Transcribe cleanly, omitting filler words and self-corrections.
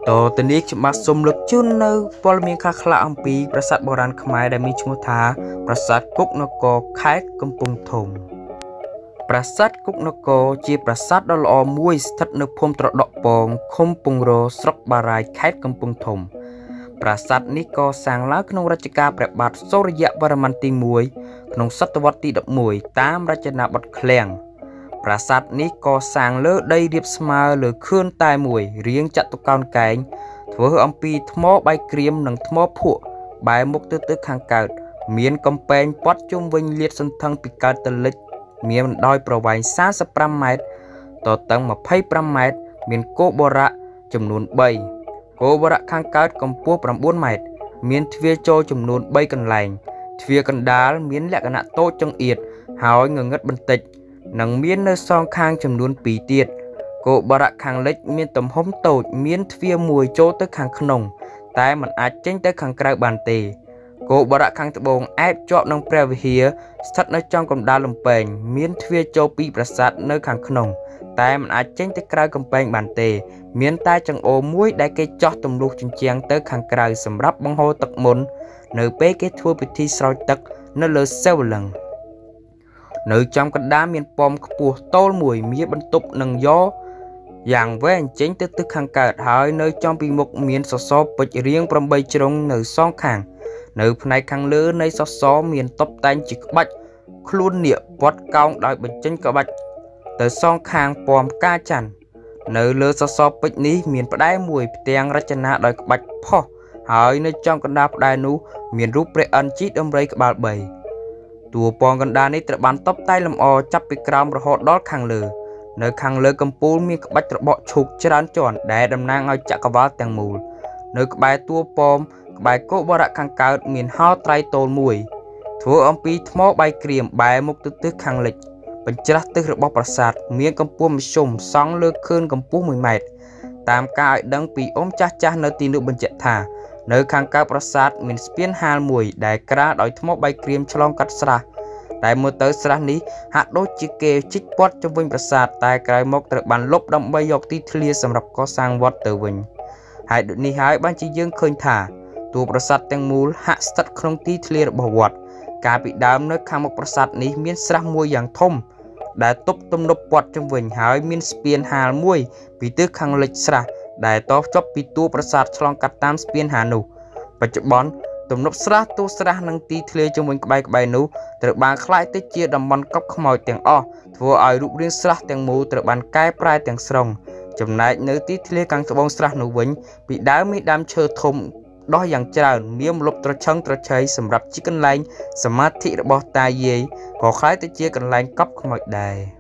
តទៅនេះខ្ញុំបាទសូមលើកជូននៅព័ត៌មានខ្លះៗអំពីប្រាសាទបុរាណខ្មែរដែលមានឈ្មោះថាប្រាសាទគុកនគរខេត្តកំពង់ធំប្រាសាទគុកនគរជាប្រាសាទដ៏ល្អមួយស្ថិតនៅភូមិត្រដក់ពងឃុំពង្រស្រុកបារាយខេត្តកំពង់ធំប្រាសាទនេះកសាងឡើងក្នុងរជ្ជកាលព្រះបាទសូរ្យវរ្ម័នទី1ក្នុងសតវត្សទី11តាមរចនាបថឃ្លាំងប្រាសាទនេះកសាងលើដីរាបស្មើលើខឿនតែមួយរាងចតុកោណកែងធ្វើអំពីថ្មបាយក្រៀមនិងថ្មភក់បែរមុខទៅខាងកើតមានកំពែងព័ទ្ធជុំវិញលាតសន្ធឹងពីកើតទៅលិចមានបណ្ដោយប្រវែង45ម៉ែត្រទទឹង25ម៉ែត្រមានគោបុរៈចំនួន3គោបុរៈខាងកើតកម្ពស់9ម៉ែត្រមានទ្វារចូលចំនួន3កន្លែងទ្វារកណ្ដាលមានលក្ខណៈតូចចង្អៀតហើយងងឹតបន្តិចនិងមាននៅសងខាងចំនួន2ទៀតគោបុរៈខាងលិចមានទំហំតូចមានទ្វារមួយចូលទៅខាងក្នុងតែមិនអាចចេញទៅខាងក្រៅបានទេគោបុរៈខាងត្បូងអែបជាប់នឹងព្រះវិហារស្ថិតនៅចំកណ្ដាលលំពែងមានទ្វារចូលពីប្រាសាទនៅខាងក្នុងតែមិនអាចចេញទៅក្រៅកំពែងបានទេមានតែចង្អូរមួយដែលគេចោះទម្លុះជញ្ជាំងទៅខាងក្រៅសម្រាប់បង្ហូរទឹកមុននៅពេលគេធ្វើពិធីស្រោចទឹកនៅលើសិវលិង្គនៅចំកណ្ដាលមានប៉មខ្ពស់តូលមួយមានបន្ទប់នឹងយ៉យ៉ាងវែងចេញទៅទិសខាងកើតហើយនៅចំពីមុខមានសសរពេជ្ររាង8ជ្រុងនៅសងខាងនៅផ្នែកខាងលើនៃសសរមានតុបតែងជាក្បាច់ខ្លួននាគព័ទ្ធកោងដោយបញ្ចេញក្បាច់ទៅសងខាងពណ៌ផ្កាច័ន្ទនៅលើសសរពេជ្រនេះមានផ្តែរមួយផ្ទាំងរចនាដោយក្បាច់ផុសហើយនៅចំកណ្ដាលផ្តែរនោះមានរូបព្រះឥន្ទជិះដំរីក្បាល3តួពងកណ្ដាលនេះត្រូវបានតុបតែងលម្អចាប់ពីក្រោមរហូតដល់ខាងលើនៅខាងលើកំពូលមានក្បាច់ត្របកឈូកច្រើនជាន់ដែលតំណាងឲ្យចក្រវាឡទាំងមូលនៅក្បែរតួប៉មក្បែរគោបុរៈខាងកើតមានហោត្រៃតូលមួយធ្វើអំពីថ្មបាយក្រៀមបែរមុខទៅទិសខាងលិចបញ្ច្រាស់ទិសរបស់ប្រាសាទមានកម្ពស់មធ្យមសង់លើខឿនកម្ពស់1ម៉ែត្រតាមការឲ្យដឹងពីអ៊ំចាស់នៅទីនោះបញ្ជាក់ថានៅខាងកើតប្រាសាទមានស្ពានហាលមួយដែលក្រាលដោយថ្មបាយក្រៀមឆ្លងកាត់ស្រះតែមើលទៅស្រះនេះហាក់ដូចជាគេជីកព័ទ្ធជុំវិញប្រាសាទតែក្រោយមកត្រូវបានលុបដើម្បីយកទីធ្លាសម្រាប់កសាងវត្តទៅវិញហើយដូចនេះហើយបានជាយើងឃើញថាតួប្រាសាទទាំងមូលហាក់ស្ថិតក្នុងទីធ្លារបស់វត្តកាលពីដើមនៅខាងមុខប្រាសាទនេះមានស្រះមួយយ៉ាងធំដែលទប់ទំនប់ព័ទ្ធជុំវិញហើយមានស្ពានហាលមួយពីទិសខាងលិចស្រះដែលតភ្ជាប់ពីតួប្រាសាទឆ្លងកាត់តាមស្ពានហាលនោះបច្ចុប្បន្នទំនប់ស្រះទូស្រះនិងទីធ្លាជុំវិញក្បែរនោះត្រូវបានក្លាយទៅជាតំបន់កប់ខ្មោចទាំងអស់ធ្វើឲ្យរូបរាងស្រះទាំងមូលត្រូវបានកែប្រែទាំងស្រុងចំណែកនៅទីធ្លាខាងត្បូងស្រះនោះវិញពីដើមមានដើមឈើធំដោះយ៉ាងច្រើនមានម្លប់ត្រឈឹងត្រឆៃសម្រាប់ជាកន្លែងសមាធិរបស់តាយាយក៏คล้ายទៅជាកន្លែងកប់ខ្មោចដែរ